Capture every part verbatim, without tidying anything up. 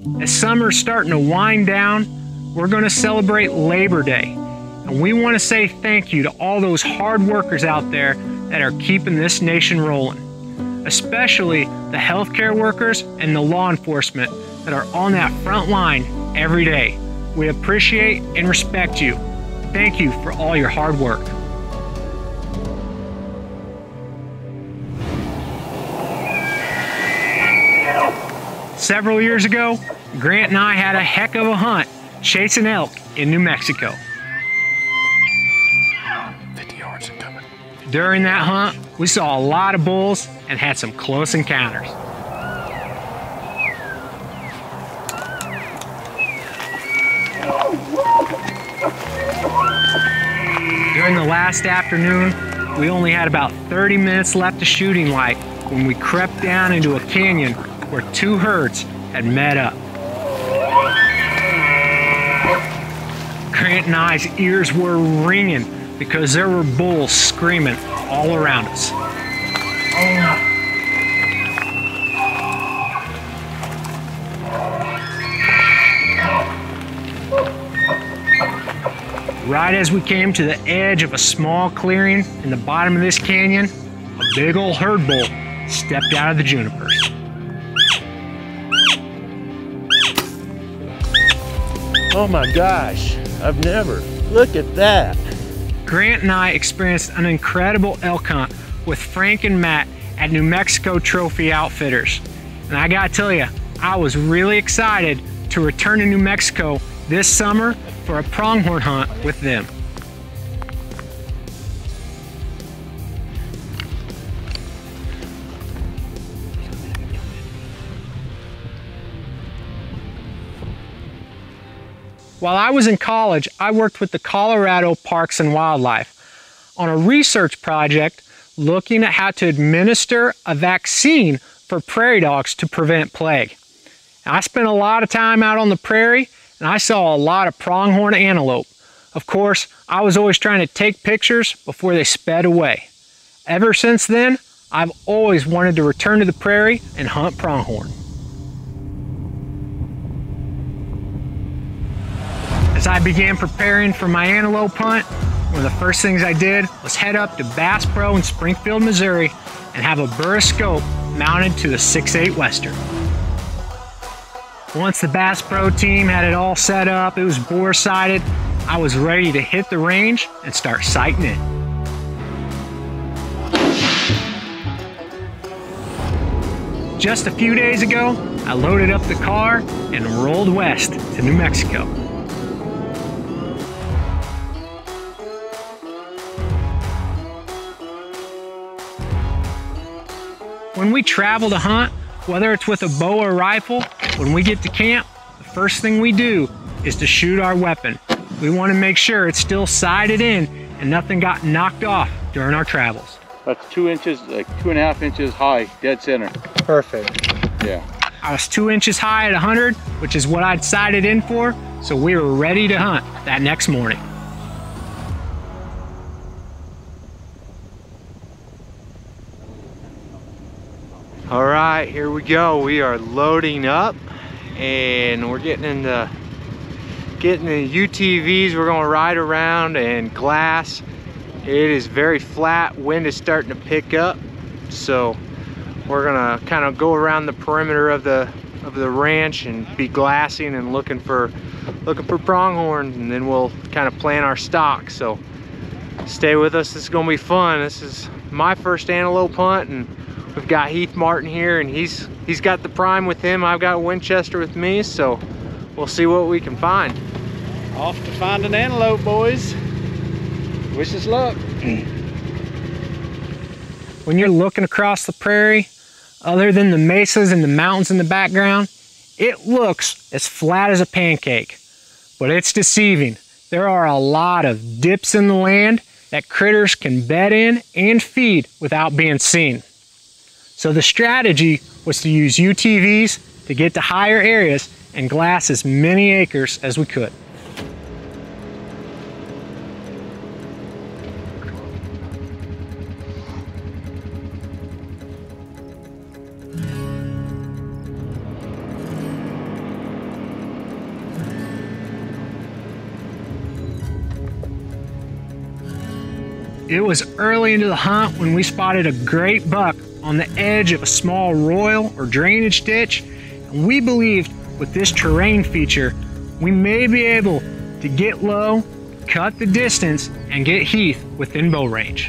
As summer's starting to wind down, we're going to celebrate Labor Day. And we want to say thank you to all those hard workers out there that are keeping this nation rolling. Especially the healthcare workers and the law enforcement that are on that front line every day. We appreciate and respect you. Thank you for all your hard work. Several years ago, Grant and I had a heck of a hunt chasing elk in New Mexico. fifty yards incoming. During that hunt, we saw a lot of bulls and had some close encounters. During the last afternoon, we only had about thirty minutes left of shooting light when we crept down into a canyon where two herds had met up. Grant and I's ears were ringing because there were bulls screaming all around us. Right as we came to the edge of a small clearing in the bottom of this canyon, a big old herd bull stepped out of the junipers. Oh my gosh, I've never. Look at that. Grant and I experienced an incredible elk hunt with Frank and Matt at New Mexico Trophy Outfitters. And I gotta tell you, I was really excited to return to New Mexico this summer for a pronghorn hunt with them. While I was in college, I worked with the Colorado Parks and Wildlife on a research project looking at how to administer a vaccine for prairie dogs to prevent plague. I spent a lot of time out on the prairie and I saw a lot of pronghorn antelope. Of course, I was always trying to take pictures before they sped away. Ever since then, I've always wanted to return to the prairie and hunt pronghorn. As I began preparing for my antelope hunt, one of the first things I did was head up to Bass Pro in Springfield, Missouri and have a Burris scope mounted to the six eight Western. Once the Bass Pro team had it all set up, it was bore sighted, I was ready to hit the range and start sighting in. Just a few days ago, I loaded up the car and rolled west to New Mexico. When we travel to hunt, whether it's with a bow or rifle, when we get to camp, the first thing we do is to shoot our weapon. We want to make sure it's still sighted in and nothing got knocked off during our travels. That's two inches, like two and a half inches high, dead center. Perfect. Yeah. I was two inches high at one hundred, which is what I'd sighted in for, so we were ready to hunt that next morning. All right, here we go. We are loading up and we're getting into getting the U T Vs. We're gonna ride around and glass. It is very flat, wind is starting to pick up. So we're gonna kind of go around the perimeter of the of the ranch and be glassing and looking for looking for pronghorn, and then we'll kind of plan our stock. So stay with us, this is gonna be fun. This is my first antelope hunt, and we've got Heath Martin here, and he's he's got the prime with him. I've got Winchester with me, so we'll see what we can find. Off to find an antelope, boys. Wish us luck. When you're looking across the prairie, other than the mesas and the mountains in the background, it looks as flat as a pancake, but it's deceiving. There are a lot of dips in the land that critters can bed in and feed without being seen. So the strategy was to use U T Vs to get to higher areas and glass as many acres as we could. It was early into the hunt when we spotted a great buck on the edge of a small royal or drainage ditch, and we believed with this terrain feature, we may be able to get low, cut the distance, and get Heath within bow range.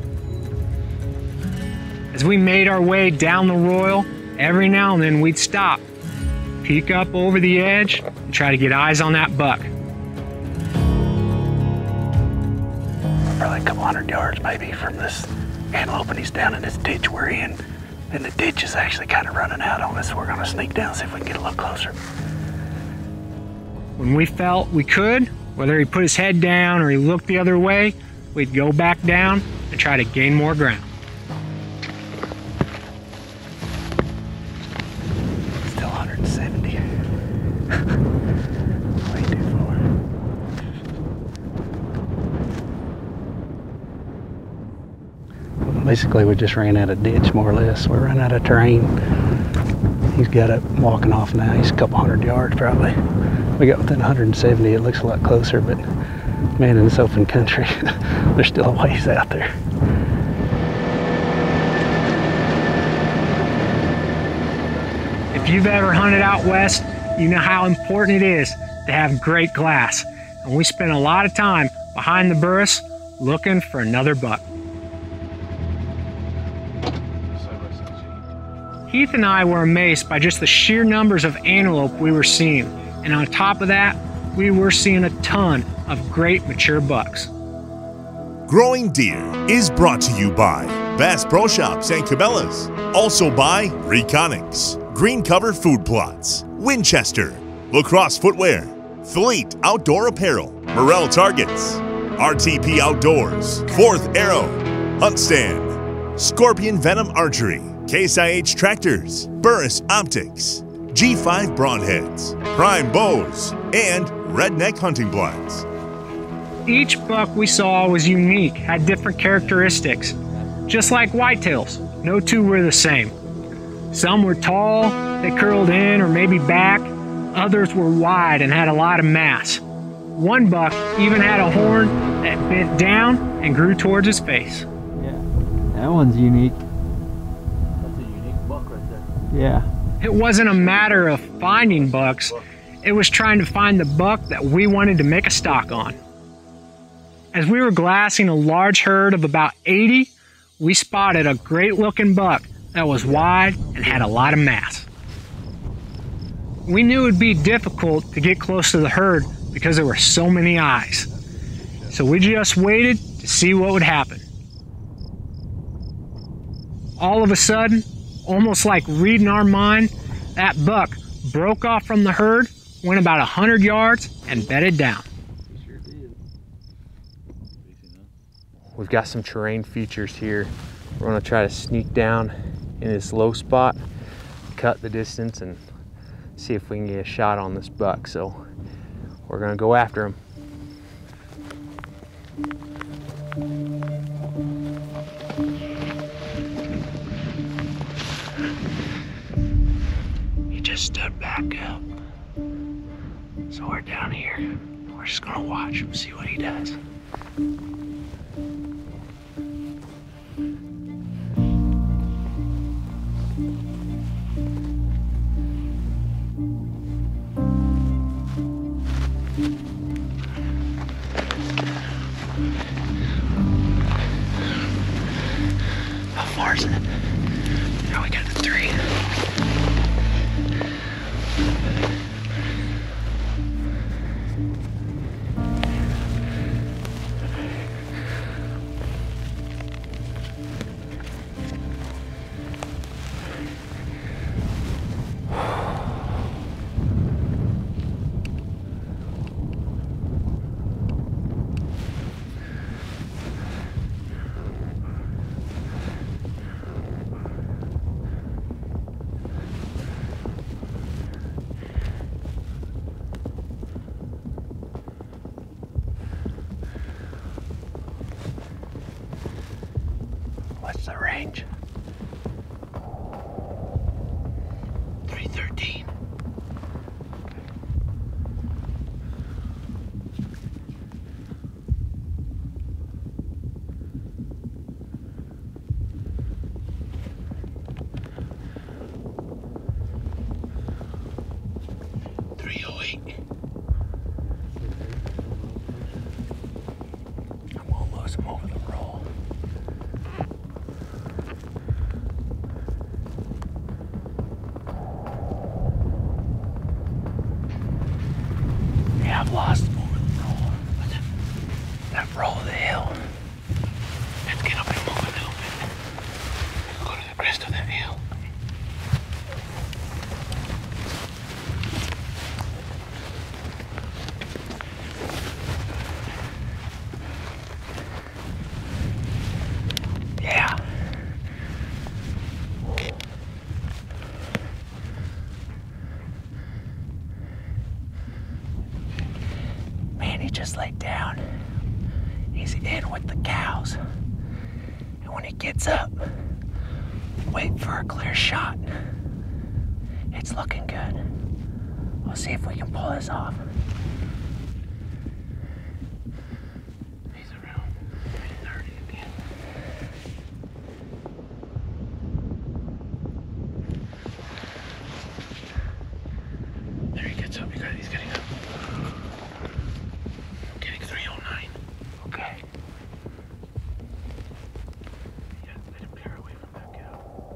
As we made our way down the royal, every now and then we'd stop, peek up over the edge, and try to get eyes on that buck. Probably a couple hundred yards maybe from this antelope, and he's down in this ditch we're in. And the ditch is actually kind of running out on us, so we're gonna sneak down, see if we can get a little closer. When we felt we could, whether he put his head down or he looked the other way, we'd go back down and try to gain more ground. Still one hundred seventy. Way too far. Basically, we just ran out of ditch, more or less. We ran out of terrain. He's got it walking off now. He's a couple hundred yards probably. We got within one hundred seventy. It looks a lot closer, but man, in this open country, there's still a ways out there. If you've ever hunted out west, you know how important it is to have great glass. And we spent a lot of time behind the burris looking for another buck. Heath and I were amazed by just the sheer numbers of antelope we were seeing. And on top of that, we were seeing a ton of great mature bucks. Growing Deer is brought to you by Bass Pro Shops and Cabela's. Also by Reconics, Green Cover Food Plots, Winchester, Lacrosse Footwear, Fleet Outdoor Apparel, Morel Targets, R T P Outdoors, Fourth Arrow, Hunt Stand, Scorpion Venom Archery, Case I H Tractors, Burris Optics, G five Broadheads, Prime Bows, and Redneck Hunting Blinds. Each buck we saw was unique, had different characteristics. Just like whitetails, no two were the same. Some were tall, they curled in or maybe back. Others were wide and had a lot of mass. One buck even had a horn that bent down and grew towards his face. Yeah, that one's unique. That's a unique buck right there. Yeah. It wasn't a matter of finding bucks, it was trying to find the buck that we wanted to make a stock on. As we were glassing a large herd of about eighty, we spotted a great looking buck that was wide and had a lot of mass. We knew it would be difficult to get close to the herd because there were so many eyes. So we just waited to see what would happen. All of a sudden, almost like reading our mind, that buck broke off from the herd, went about one hundred yards, and bedded down. We've got some terrain features here. We're gonna try to sneak down in this low spot, cut the distance, and see if we can get a shot on this buck. So we're gonna go after him. He just stood back up. So we're down here. We're just gonna watch him, see what he does. How far is it? Now we got the three. What's the range? three thirteen. eight. I'm gonna lose him over the roll. Yeah, I've lost him over the roll. But that roll of the hill. Let's get up and move a little bit. Go to the crest of that hill. Yeah. Man, he just laid down. He's in with the cows. And when he gets up, wait for a clear shot. It's looking good. We'll see if we can pull this off. He's around thirty again. There he gets up. He got, he's getting up. Getting three oh nine. Okay. Yeah, let him peer away from that cow.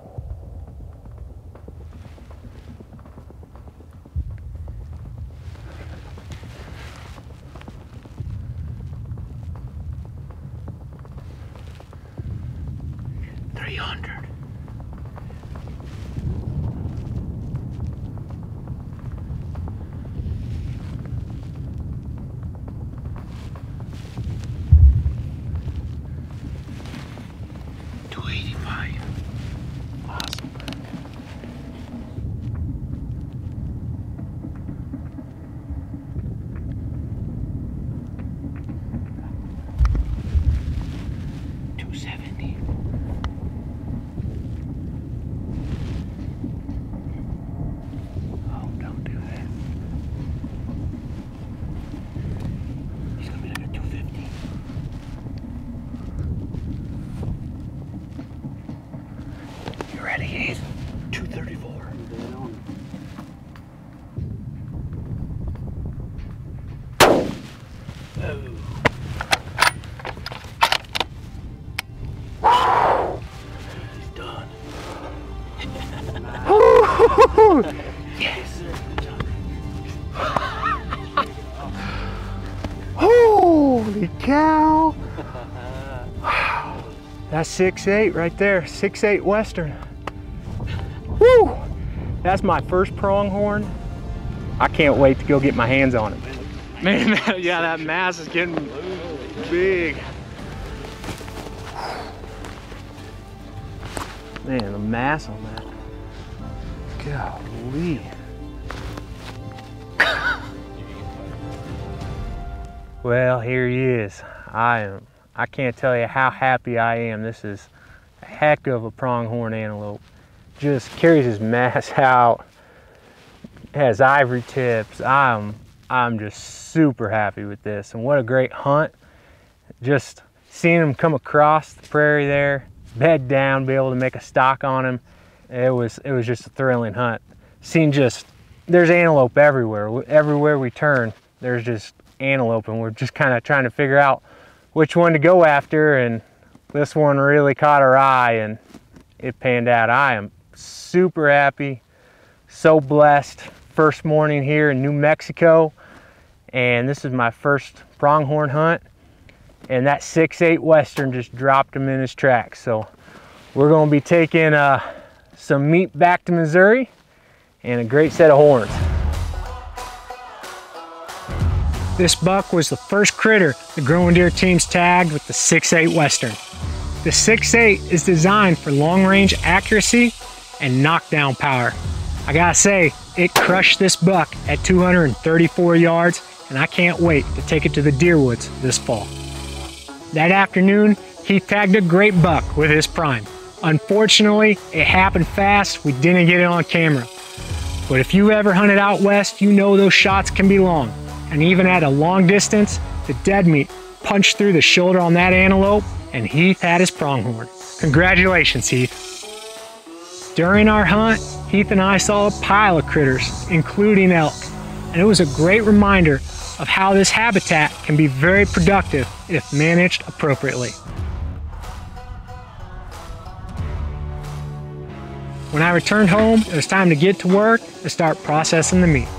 Three hundred. two eighty-five. Awesome. two seventy. Oh, don't do that. He's gonna be like a two fifty. You ready, Heath? two thirty-four. He's done. Yes. Holy cow. That's six eight right there. six eight Western. Woo! That's my first pronghorn. I can't wait to go get my hands on him. Man, that, yeah, that mass is getting big. Man, the mass on that. Golly. Well, here he is. I am, I can't tell you how happy I am. This is a heck of a pronghorn antelope. Just carries his mass out, has ivory tips. I'm, I'm just super happy with this. And what a great hunt. Just seeing him come across the prairie there, bed down, be able to make a stalk on him. It was, it was just a thrilling hunt. Seeing just, there's antelope everywhere. Everywhere we turn, there's just antelope, and we're just kind of trying to figure out which one to go after, and this one really caught our eye and it panned out. I am super happy, so blessed. First morning here in New Mexico, and this is my first pronghorn hunt, and that six eight Western just dropped him in his tracks. So we're going to be taking uh, some meat back to Missouri and a great set of horns. This buck was the first critter the Growing Deer teams tagged with the six eight Western. The six eight is designed for long range accuracy and knockdown power. I gotta say, it crushed this buck at two hundred thirty-four yards, and I can't wait to take it to the deer woods this fall. That afternoon, he tagged a great buck with his prime. Unfortunately, it happened fast. We didn't get it on camera. But if you ever hunted out west, you know those shots can be long. And even at a long distance, the dead meat punched through the shoulder on that antelope, and Heath had his pronghorn. Congratulations, Heath. During our hunt, Heath and I saw a pile of critters, including elk. and it was a great reminder of how this habitat can be very productive if managed appropriately. When I returned home, it was time to get to work and start processing the meat.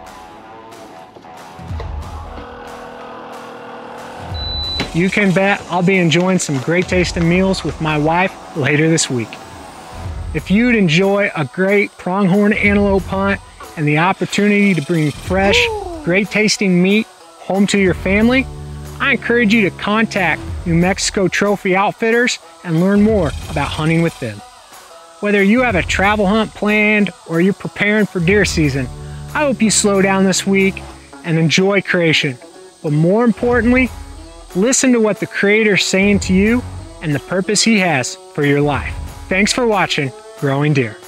You can bet I'll be enjoying some great tasting meals with my wife later this week. If you'd enjoy a great pronghorn antelope hunt and the opportunity to bring fresh, great tasting meat home to your family, I encourage you to contact New Mexico Trophy Outfitters and learn more about hunting with them. Whether you have a travel hunt planned or you're preparing for deer season, I hope you slow down this week and enjoy creation. But more importantly, listen to what the Creator's saying to you and the purpose He has for your life. Thanks for watching Growing Deer.